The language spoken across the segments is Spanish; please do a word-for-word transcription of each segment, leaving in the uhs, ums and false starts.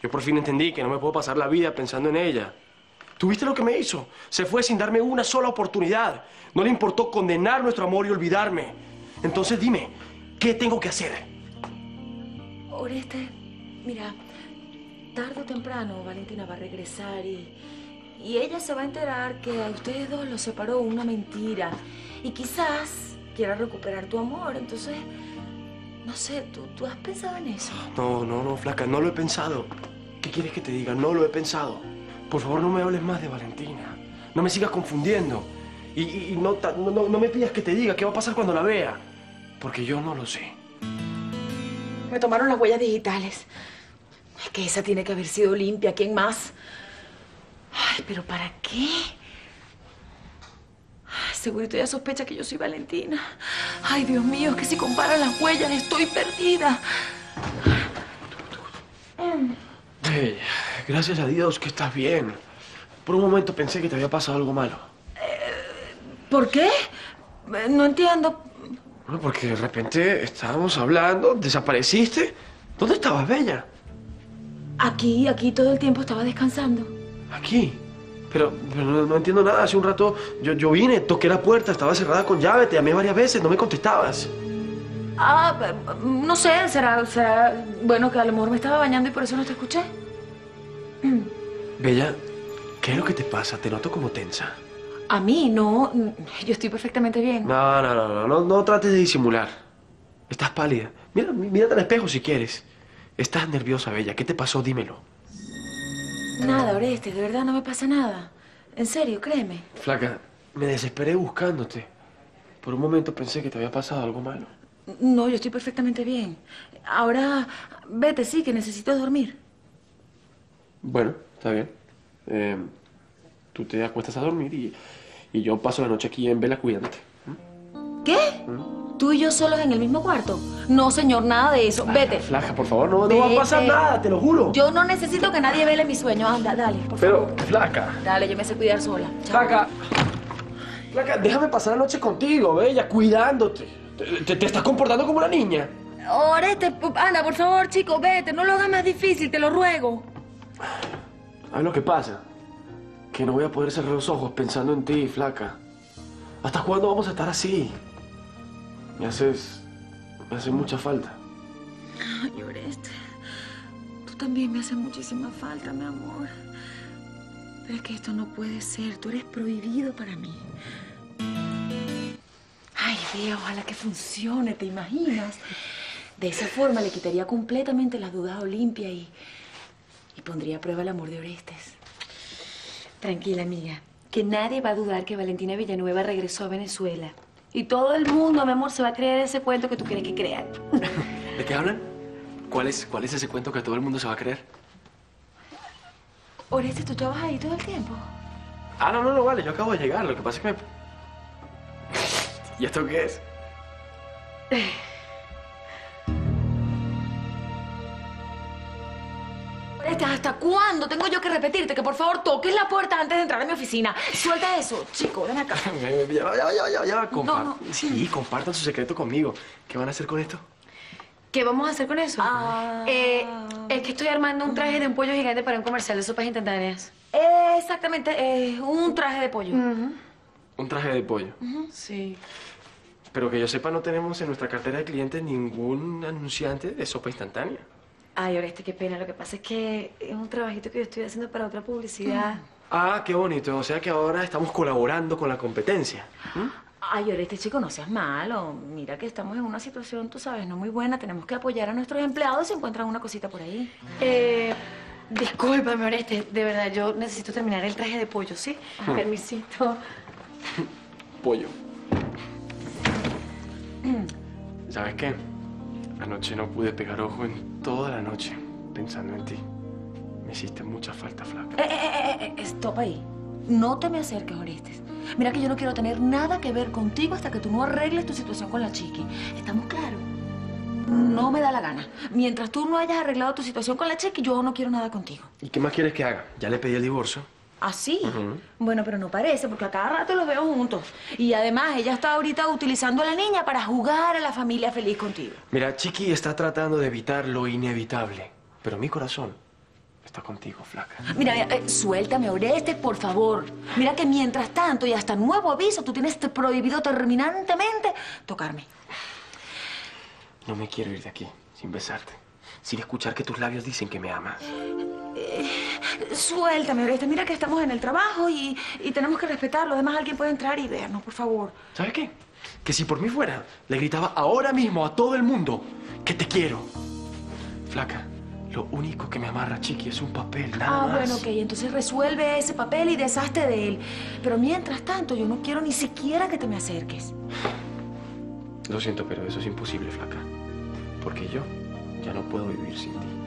Yo por fin entendí que no me puedo pasar la vida pensando en ella. ¿Tuviste lo que me hizo? Se fue sin darme una sola oportunidad. No le importó condenar nuestro amor y olvidarme. Entonces dime, ¿qué tengo que hacer? Oreste, mira, tarde o temprano Valentina va a regresar y, y ella se va a enterar que a ustedes dos los separó una mentira. Y quizás quiera recuperar tu amor. Entonces, no sé, ¿tú, ¿tú has pensado en eso? No, no, no, flaca, no lo he pensado. ¿Qué quieres que te diga? No lo he pensado. Por favor, no me hables más de Valentina. No me sigas confundiendo. Y, y, y no, no, no me pidas que te diga qué va a pasar cuando la vea. Porque yo no lo sé. Me tomaron las huellas digitales. Es que esa tiene que haber sido limpia. ¿Quién más? Ay, ¿pero para qué? Ay, segurito ella sospecha que yo soy Valentina. Ay, Dios mío, es que si comparan las huellas estoy perdida. Hey, gracias a Dios que estás bien. Por un momento pensé que te había pasado algo malo. Eh, ¿Por qué? No entiendo. Bueno, porque de repente estábamos hablando, desapareciste. ¿Dónde estabas, Bella? Aquí, aquí todo el tiempo estaba descansando. Aquí. Pero, pero no, no entiendo nada. Hace un rato yo, yo vine, toqué la puerta, estaba cerrada con llave, te llamé varias veces, no me contestabas. Ah, no sé, será, será... Bueno, que a lo mejor me estaba bañando y por eso no te escuché. Bella, ¿qué es lo que te pasa? Te noto como tensa. A mí, no. Yo estoy perfectamente bien. No, no, no, no, no, no trates de disimular. Estás pálida. Mira, mírate al espejo si quieres. Estás nerviosa, Bella. ¿Qué te pasó? Dímelo. Nada, Oreste, de verdad no me pasa nada. En serio, créeme. Flaca, me desesperé buscándote. Por un momento pensé que te había pasado algo malo. No, yo estoy perfectamente bien. Ahora, vete, sí, que necesito dormir. Bueno, está bien. Eh, tú te acuestas a dormir y, y yo paso la noche aquí en vela cuidándote. ¿Mm? ¿Qué? ¿Mm? ¿Tú y yo solos en el mismo cuarto? No, señor, nada de eso. Flaca, Vete. Flaca, por favor, no, no va a pasar nada, te lo juro. Yo no necesito que nadie vele mis sueños. Anda, dale, por Pero, favor. Flaca. Dale, yo me sé cuidar sola. Chao. Flaca. Flaca, déjame pasar la noche contigo, Bella, cuidándote. Te, te, te estás comportando como una niña. Oreste, anda, por favor, chico, vete. No lo hagas más difícil, te lo ruego. ¿Sabes lo que pasa? Que no voy a poder cerrar los ojos pensando en ti, Flaca. ¿Hasta cuándo vamos a estar así? Me haces... me hace mucha falta. Ay, Oreste, tú también me haces muchísima falta, mi amor. Pero es que esto no puede ser. Tú eres prohibido para mí. Ay, Dios, ojalá que funcione, ¿te imaginas? De esa forma le quitaría completamente las dudas a Olimpia y... y pondría a prueba el amor de Orestes. Tranquila, amiga, que nadie va a dudar que Valentina Villanueva regresó a Venezuela. Y todo el mundo, mi amor, se va a creer ese cuento que tú quieres que crean. ¿De qué hablan? ¿Cuál es, cuál es ese cuento que todo el mundo se va a creer? Orestes, ¿tú estabas ahí todo el tiempo? Ah, no, no, no, vale, yo acabo de llegar. Lo que pasa es que me... ¿Y esto qué es? Orestes, ¿hasta cuándo tengo yo que repetirte que por favor toques la puerta antes de entrar a mi oficina? Suelta eso, chico, ven acá. Ya va, ya va, ya va, ya va, ya va. Compar- No, no. Sí, compartan su secreto conmigo. ¿Qué van a hacer con esto? ¿Qué vamos a hacer con eso? Ah. Eh, es que estoy armando un traje de un pollo gigante para un comercial de sopas instantáneas. Eh, exactamente, eh, un traje de pollo. Uh-huh. Un traje de pollo. Uh-huh. Sí. Pero que yo sepa, no tenemos en nuestra cartera de clientes ningún anunciante de sopa instantánea. Ay, Oreste, qué pena. Lo que pasa es que es un trabajito que yo estoy haciendo para otra publicidad. Ah, qué bonito. O sea que ahora estamos colaborando con la competencia. ¿Mm? Ay, Oreste, chico, no seas malo. Mira que estamos en una situación, tú sabes, no muy buena. Tenemos que apoyar a nuestros empleados si encuentran una cosita por ahí. Eh, discúlpame, Oreste. De verdad, yo necesito terminar el traje de pollo, ¿sí? Permisito. Pollo. ¿Sabes qué? Anoche no pude pegar ojo en toda la noche pensando en ti. Me hiciste mucha falta, Flaca. Eh, eh, eh, eh, stop ahí. No te me acerques, Orestes. Mira que yo no quiero tener nada que ver contigo hasta que tú no arregles tu situación con la chiqui. ¿Estamos claros? No me da la gana. Mientras tú no hayas arreglado tu situación con la chiqui, yo no quiero nada contigo. ¿Y qué más quieres que haga? Ya le pedí el divorcio. ¿Ah, sí? Uh-huh. Bueno, pero no parece, porque a cada rato los veo juntos. Y además, ella está ahorita utilizando a la niña para jugar a la familia feliz contigo. Mira, Chiqui está tratando de evitar lo inevitable. Pero mi corazón está contigo, flaca. Mira, mira, eh, suéltame, Orestes, por favor. Mira que mientras tanto y hasta nuevo aviso, tú tienes prohibido terminantemente tocarme. No me quiero ir de aquí sin besarte, sin escuchar que tus labios dicen que me amas. Eh, suéltame, Orestes. Mira que estamos en el trabajo y, y tenemos que respetarlo. Además, alguien puede entrar y vernos, por favor. ¿Sabes qué? Que si por mí fuera, le gritaba ahora mismo a todo el mundo que te quiero. Flaca, lo único que me amarra, Chiqui, es un papel, nada Ah, más. bueno, ok. Entonces resuelve ese papel y deshazte de él. Pero mientras tanto, yo no quiero ni siquiera que te me acerques. Lo siento, pero eso es imposible, flaca. Porque yo ya no puedo vivir sin ti.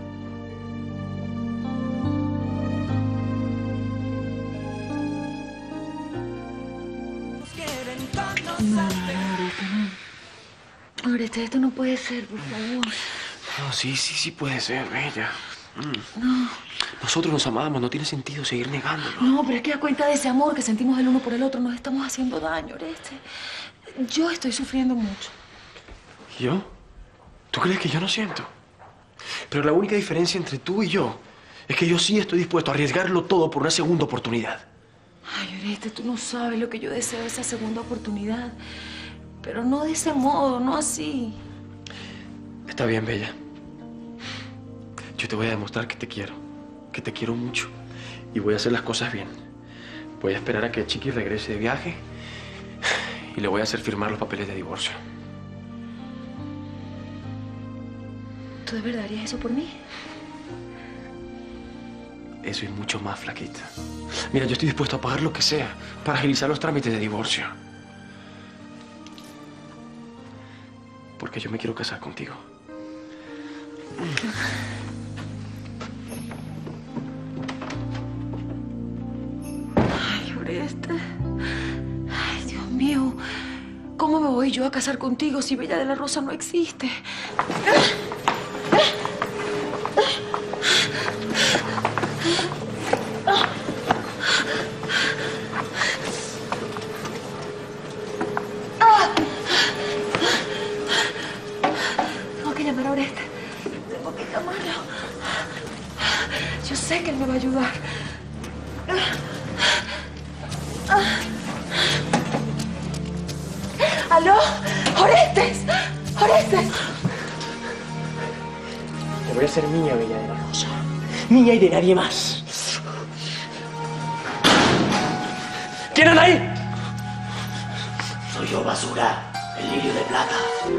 No, Orestes, no. Orestes, esto no puede ser, por favor. No, sí, sí, sí puede ser, bella. Mm. No. Nosotros nos amamos, no tiene sentido seguir negándolo. No, pero es que a cuenta de ese amor que sentimos el uno por el otro, nos estamos haciendo daño, Orestes. Yo estoy sufriendo mucho. ¿Y yo? ¿Tú crees que yo no siento? Pero la única diferencia entre tú y yo es que yo sí estoy dispuesto a arriesgarlo todo por una segunda oportunidad. Ay, Orestes, tú no sabes lo que yo deseo, esa segunda oportunidad. Pero no de ese modo, no así. Está bien, bella. Yo te voy a demostrar que te quiero, que te quiero mucho. Y voy a hacer las cosas bien. Voy a esperar a que Chiqui regrese de viaje y le voy a hacer firmar los papeles de divorcio. ¿Tú de verdad harías eso por mí? Eso y mucho más, flaquita. Mira, yo estoy dispuesto a pagar lo que sea para agilizar los trámites de divorcio. Porque yo me quiero casar contigo. Ay, Orestes. Ay, Dios mío. ¿Cómo me voy yo a casar contigo si Bella de la Rosa no existe? Tengo que llamar a Orestes. Tengo que llamarlo. Yo sé que él me va a ayudar. ¿Aló? ¡Orestes! ¡Orestes! Te voy a hacer mía, Bella de la Rosa. Mía y de nadie más. ¿Quién anda ahí? Soy yo, basura, el lirio de plata.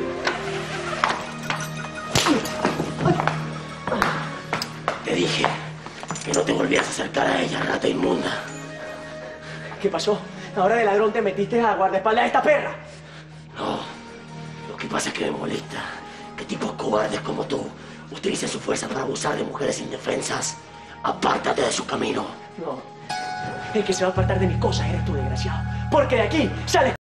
Te dije que no te volvieras a acercar a ella, rata inmunda. ¿Qué pasó? Ahora de ladrón te metiste a guardaespaldas de esta perra. No, lo que pasa es que me molesta que tipos cobardes como tú utilicen su fuerza para abusar de mujeres indefensas. Apártate de su camino. No. El que se va a apartar de mis cosas eres tú, desgraciado. Porque de aquí sales